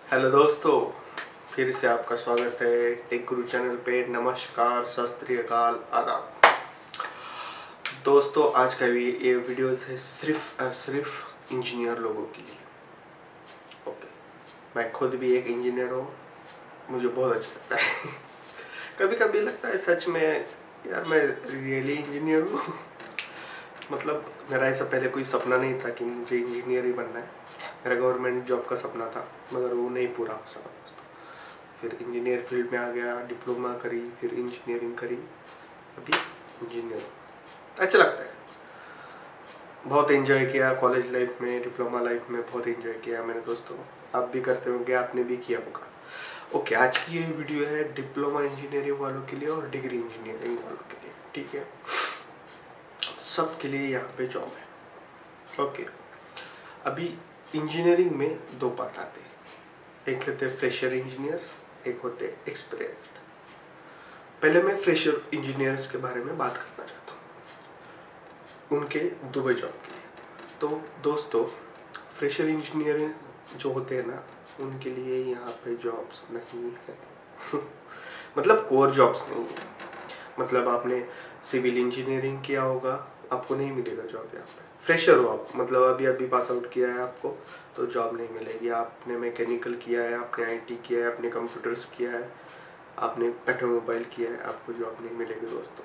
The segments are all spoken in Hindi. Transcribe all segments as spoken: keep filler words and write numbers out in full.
हेलो दोस्तों, फिर से आपका स्वागत है टेक गुरु चैनल पे। नमस्कार, सत श्री अकाल, आदाब। दोस्तों, आज का भी ये वीडियो है सिर्फ और सिर्फ इंजीनियर लोगों के लिए। ओके, मैं खुद भी एक इंजीनियर हूँ, मुझे बहुत अच्छा लगता है। कभी कभी लगता है सच में यार मैं रियली इंजीनियर हूँ। मतलब मेरा ऐसा पहले कोई सपना नहीं था कि मुझे इंजीनियर ही बनना है। मेरा गवर्नमेंट जॉब का सपना था, मगर वो नहीं पूरा हो सका दोस्तों। फिर इंजीनियर फील्ड में आ गया, डिप्लोमा करी, फिर इंजीनियरिंग करी, अभी इंजीनियर। अच्छा लगता है, बहुत एंजॉय किया कॉलेज लाइफ में, डिप्लोमा लाइफ में बहुत एंजॉय किया मैंने दोस्तों। आप भी करते होंगे, आपने भी किया होगा। ओके, आज की ये वीडियो है डिप्लोमा इंजीनियरिंग वालों के लिए और डिग्री इंजीनियरिंग वालों के लिए। ठीक है, सब के लिए यहाँ पे जॉब है। ओके, अभी इंजीनियरिंग में दो पार्ट आते हैं, एक होते हैं फ्रेशर इंजीनियर्स, एक होते हैं एक्सपीरियंस्ड। पहले मैं फ्रेशर इंजीनियर्स के बारे में बात करना चाहता हूँ, उनके दुबई जॉब के लिए। तो दोस्तों, फ्रेशर इंजीनियर जो होते हैं ना, उनके लिए यहाँ पे जॉब्स नहीं है। मतलब कोर जॉब्स नहीं है। मतलब आपने सिविल इंजीनियरिंग किया होगा, आपको नहीं मिलेगा जॉब यहाँ पे। फ्रेशर हो आप, मतलब अभी अभी पास आउट किया है आपको, तो जॉब नहीं मिलेगी। आपने मैकेनिकल किया है, आपने आईटी किया है, आपने कंप्यूटर्स किया है, आपने ऑटोमोबाइल किया है, आपको जॉब नहीं मिलेगी दोस्तों।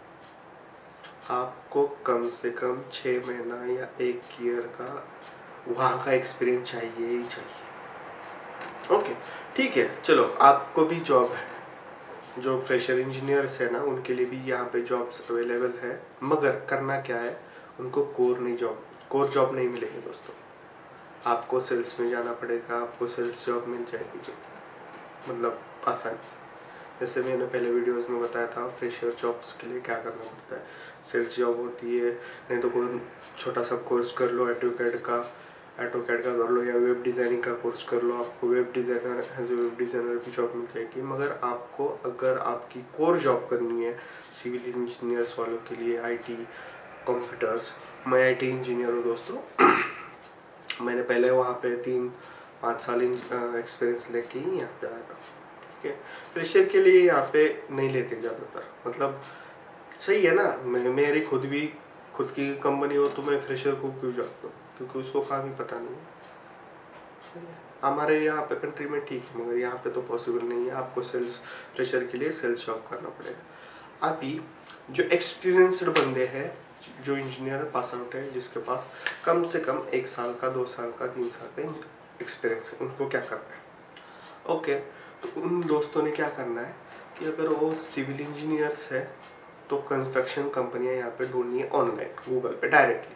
आपको कम से कम छः महीना या एक ईयर का वहाँ का एक्सपीरियंस चाहिए ही चाहिए। ओके, ठीक है, चलो आपको भी जॉब है। जो फ्रेशर इंजीनियर्स है ना, उनके लिए भी यहाँ पे जॉब्स अवेलेबल है, मगर करना क्या है, उनको कोर नहीं जॉब कोर जॉब नहीं मिलेगी दोस्तों। आपको सेल्स में जाना पड़ेगा, आपको सेल्स जॉब मिल जाएगी जो मतलब आसानी से। जैसे मैंने पहले वीडियोस में बताया था, फ्रेशर जॉब्स के लिए क्या करना पड़ता है। सेल्स जॉब होती है, नहीं तो कोई छोटा सा कोर्स कर लो, ऑटोकैड का ऑटोकैड का कर लो, या वेब डिज़ाइनिंग का कोर्स कर लो, आपको web designer as a web designer की जॉब मिल जाएगी। मगर आपको अगर आपकी कोर जॉब करनी है सिविल इंजीनियर्स वालों के लिए, आईटी, कंप्यूटर्स, मैं आईटी इंजीनियर हूँ दोस्तों। मैंने पहले वहाँ पे तीन पाँच साल एक्सपीरियंस लेके ही यहाँ पे आया। ठीक है, फ्रेशर के लिए यहाँ पे नहीं लेते ज़्यादातर। मतलब सही है ना, मैं मेरी खुद भी खुद की कंपनी हो तो मैं फ्रेशर को क्यों जाता हूँ, क्योंकि उसको काम ही पता नहीं है। हमारे यहाँ पे कंट्री में ठीक है, मगर यहाँ पे तो पॉसिबल नहीं है। आपको सेल्स फ्रेशर के लिए सेल्स जॉब करना पड़ेगा। अभी जो एक्सपीरियंस्ड बंदे हैं, जो इंजीनियर पास आउट है, जिसके पास कम से कम एक साल का, दो साल का, तीन साल का एक्सपीरियंस है, उनको क्या करना है। ओके, तो उन दोस्तों ने क्या करना है कि अगर वो सिविल इंजीनियर्स है तो कंस्ट्रक्शन कंपनियां यहाँ पे ढूंढनी है ऑनलाइन, गूगल पे डायरेक्टली।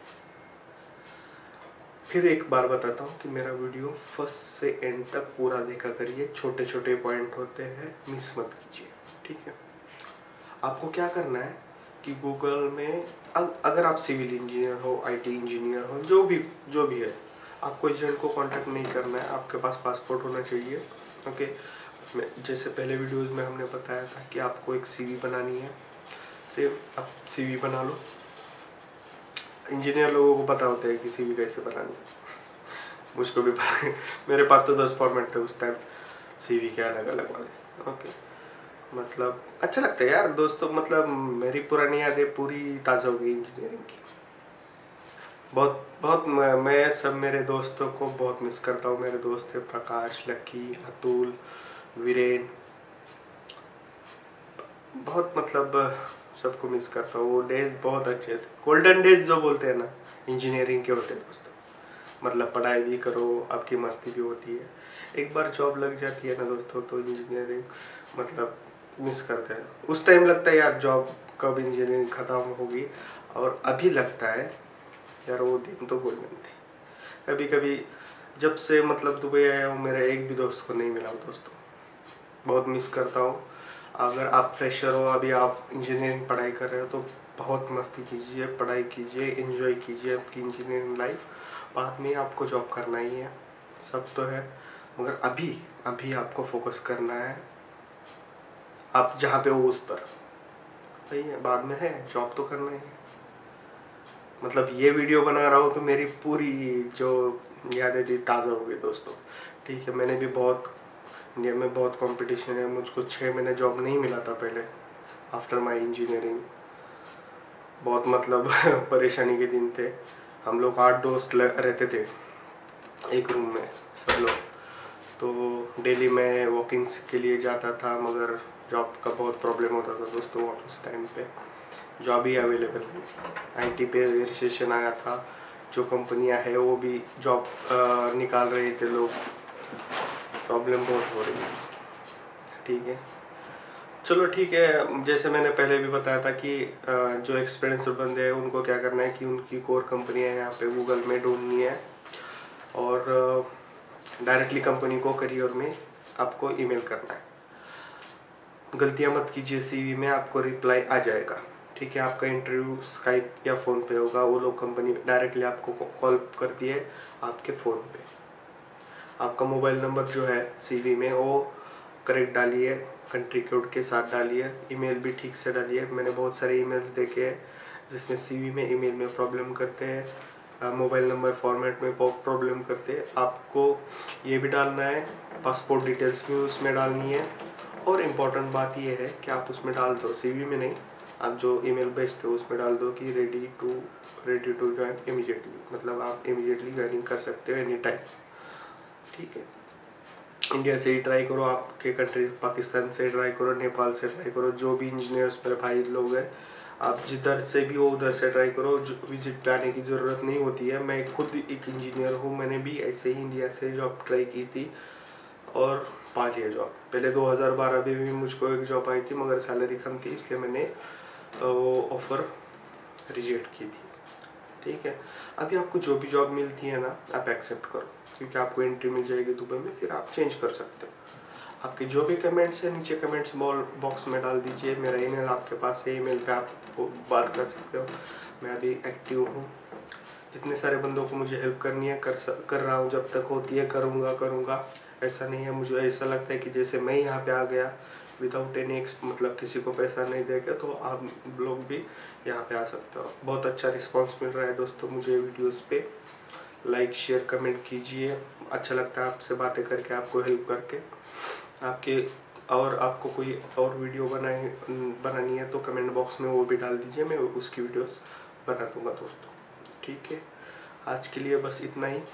फिर एक बार बताता हूँ कि मेरा वीडियो फर्स्ट से एंड तक पूरा देखा करिए, छोटे छोटे पॉइंट होते हैं, मिस मत कीजिए। ठीक है, आपको क्या करना है कि गूगल में अगर आप सिविल इंजीनियर हो, आईटी इंजीनियर हो, जो भी जो भी है, आपको एजेंट को कांटेक्ट नहीं करना है, आपके पास पासपोर्ट होना चाहिए। ओके, जैसे पहले वीडियोस में हमने बताया था कि आपको एक सीवी बनानी है, सेम आप सीवी बना लो। इंजीनियर लोगों को पता होता है कि सीवी कैसे बनानी है, मुझको भी पता है। मेरे पास तो दस फॉर्मेट थे उस टाइम सीवी के अलग अलग वाले। ओके, मतलब अच्छा लगता है यार दोस्तों। मतलब मेरी पुरानी यादें पूरी ताज़ा हो गई इंजीनियरिंग की। बहुत बहुत मैं, मैं सब मेरे दोस्तों को बहुत मिस करता हूँ। मेरे दोस्त थे प्रकाश, लक्की, अतुल, वीरेन, बहुत मतलब सबको मिस करता हूँ। वो डेज बहुत अच्छे थे, गोल्डन डेज जो बोलते हैं ना, इंजीनियरिंग के होते हैं दोस्तों। मतलब पढ़ाई भी करो, आपकी मस्ती भी होती है। एक बार जॉब लग जाती है ना दोस्तों, तो इंजीनियरिंग मतलब मिस करते हैं। उस टाइम लगता है यार जॉब कब इंजीनियरिंग ख़त्म होगी, और अभी लगता है यार वो दिन तो गोल्डन थे। कभी कभी जब से मतलब दुबई आया हूँ, मेरा एक भी दोस्त को नहीं मिला दोस्तों, बहुत मिस करता हूँ। अगर आप फ्रेशर हो, अभी आप इंजीनियरिंग पढ़ाई कर रहे हो, तो बहुत मस्ती कीजिए, पढ़ाई कीजिए, एंजॉय कीजिए आपकी इंजीनियरिंग लाइफ। बाद में आपको जॉब करना ही है, सब तो है, मगर अभी अभी आपको फोकस करना है आप जहाँ पे हो उस पर। सही है, बाद में है जॉब तो करना ही है। मतलब ये वीडियो बना रहा हूँ तो मेरी पूरी जो यादें थी ताज़ा हो गई दोस्तों। ठीक है, मैंने भी बहुत, इंडिया में बहुत कंपटीशन है, मुझको छः महीने जॉब नहीं मिला था पहले आफ्टर माय इंजीनियरिंग। बहुत मतलब परेशानी के दिन थे। हम लोग आठ दोस्त रहते थे एक रूम में सब लोग, तो डेली मैं वॉकिंग्स के लिए जाता था, मगर जॉब का बहुत प्रॉब्लम होता था दोस्तों। उस टाइम पे जॉब ही अवेलेबल नहीं, आईटी पे रिसेशन आया था, जो कंपनियां है वो भी जॉब निकाल रहे थे लोग, प्रॉब्लम बहुत हो रही है। ठीक है, चलो ठीक है। जैसे मैंने पहले भी बताया था कि जो एक्सपीरियंस बंदे हैं उनको क्या करना है कि उनकी कोर कंपनियां यहाँ पे गूगल में ढूंढनी है और डायरेक्टली कंपनी को करियर में आपको ईमेल करना है। गलतियां मत कीजिए, सीवी में आपको रिप्लाई आ जाएगा। ठीक है, आपका इंटरव्यू स्काइप या फ़ोन पे होगा, वो लोग कंपनी डायरेक्टली आपको कॉल करती है आपके फ़ोन पे। आपका मोबाइल नंबर जो है सीवी में वो करेक्ट डालिए, कंट्री कोड के साथ डालिए, ईमेल भी ठीक से डालिए। मैंने बहुत सारे ईमेल्स देखे हैं जिसमें सीवी में ईमेल में प्रॉब्लम करते हैं, मोबाइल नंबर फॉर्मेट में प्रॉब्लम करते हैं। आपको ये भी डालना है, पासपोर्ट डिटेल्स भी उसमें डालनी है, और इम्पोर्टेंट बात यह है कि आप उसमें डाल दो, सीवी में नहीं, आप जो ईमेल भेजते हो उसमें डाल दो कि ready to ready to join immediately, मतलब आप इमीडिएटली ज्वाइनिंग कर सकते हो एनी टाइम। ठीक है, इंडिया से ही ट्राई करो, आपके कंट्री पाकिस्तान से ट्राई करो, नेपाल से ट्राई करो, जो भी इंजीनियर्स मेरे भाई लोग हैं, आप जिधर से भी हो उधर से ट्राई करो। विजिट पे आने की ज़रूरत नहीं होती है। मैं खुद एक इंजीनियर हूँ, मैंने भी ऐसे ही इंडिया से जॉब ट्राई की थी और पा लिया जॉब। पहले दो हज़ार बारह में भी मुझको एक जॉब आई थी, मगर सैलरी कम थी, इसलिए मैंने वो ऑफ़र रिजेक्ट की थी। ठीक है, अभी आपको जो भी जॉब मिलती है ना, आप एक्सेप्ट करो, क्योंकि आपको एंट्री मिल जाएगी दुबई में, फिर आप चेंज कर सकते हो। आपके जो भी कमेंट्स है नीचे कमेंट्स बॉक्स में डाल दीजिए। मेरा ईमेल आपके पास है, ईमेल पे आप बात कर सकते हो। मैं अभी एक्टिव हूँ, जितने सारे बंदों को मुझे हेल्प करनी है कर कर रहा हूँ, जब तक होती है करूँगा करूँगा ऐसा नहीं है। मुझे ऐसा लगता है कि जैसे मैं यहाँ पे आ गया विदाउट एनी मतलब किसी को पैसा नहीं देकर, तो आप लोग भी यहाँ पे आ सकते हो। बहुत अच्छा रिस्पांस मिल रहा है दोस्तों मुझे वीडियोस पे। लाइक शेयर कमेंट कीजिए, अच्छा लगता है आपसे बातें करके, आपको हेल्प करके। आपके और आपको कोई और वीडियो बनाई बनानी है तो कमेंट बॉक्स में वो भी डाल दीजिए, मैं उसकी वीडियोस बना दूंगा दोस्तों। ठीक है, आज के लिए बस इतना ही।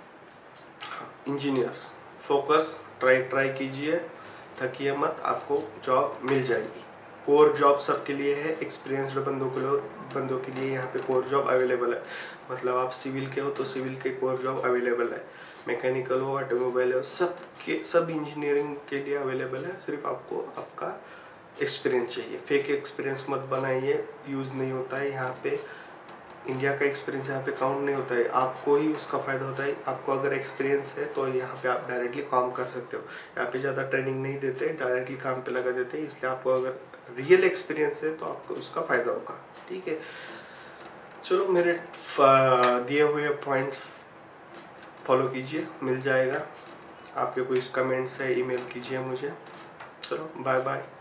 इंजीनियर्स फोकस, ट्राई ट्राई कीजिए, थकिए मत, आपको जॉब मिल जाएगी। कोर जॉब सबके लिए है, एक्सपीरियंस्ड बंदों के लिए बंदों के लिए यहाँ पे कोर जॉब अवेलेबल है। मतलब आप सिविल के हो तो सिविल के कोर जॉब अवेलेबल है, मैकेनिकल हो, ऑटोमोबाइल हो, सब के सब इंजीनियरिंग के लिए अवेलेबल है। सिर्फ आपको आपका एक्सपीरियंस चाहिए। फेक एक्सपीरियंस मत बनाइए, यूज़ नहीं होता है यहाँ पे। इंडिया का एक्सपीरियंस यहाँ पे काउंट नहीं होता है, आपको ही उसका फ़ायदा होता है। आपको अगर एक्सपीरियंस है तो यहाँ पे आप डायरेक्टली काम कर सकते हो। यहाँ पे ज़्यादा ट्रेनिंग नहीं देते, डायरेक्टली काम पे लगा देते हैं, इसलिए आपको अगर रियल एक्सपीरियंस है तो आपको उसका फ़ायदा होगा। ठीक है, चलो मेरे दिए हुए पॉइंट्स फॉलो कीजिए, मिल जाएगा। आपके कोई कमेंट्स है ईमेल कीजिए मुझे। चलो बाय बाय।